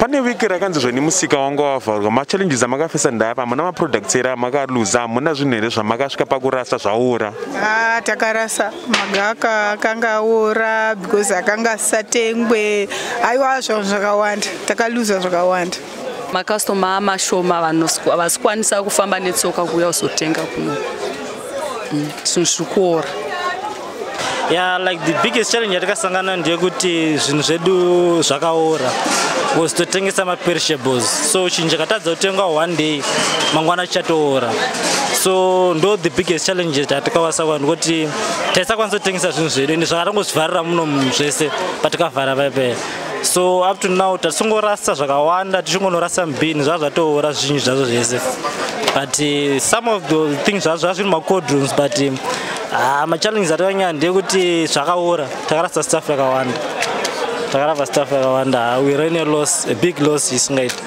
pane wiki rakanzi zveni musika wanga wavharwa machallenges amakafesa ndapa muna maproducts ere amakaluza muna zvinhu here zvamakasvika pakurasa zvaora? Takarasa magaka akanga aora because akanga asatengwe. Aiwa zvinhu zvakawanda, takaluza zvakawanda. Makastoma amashoma vasikwanisa kufamba netsoka kuuya kuzotenga kuno. Zvinhu Yeah, like the biggest challenge yatakasangana ndeyekuti zvinhu zvedu zvakaora was totengesa perishables, so chinhu chakatadza kutenga one day mangwana chichatoora, so ndo the biggest challenge yatakawasa kuti taisakwanisa kutengesa zvinhu zvedu ende zvakatongozvharira muno zvese patakavhara paipai. So up to now tasingorasa zvakawanda, tichingorasa mbini zvatoora zvinhu zvazvo zvese, but some of the things zvazviri macode rooms, but machallenges atakanyanya ndeyekuti zvakaora, takarasa staff yakawanda, we ran a big loss isingaiti.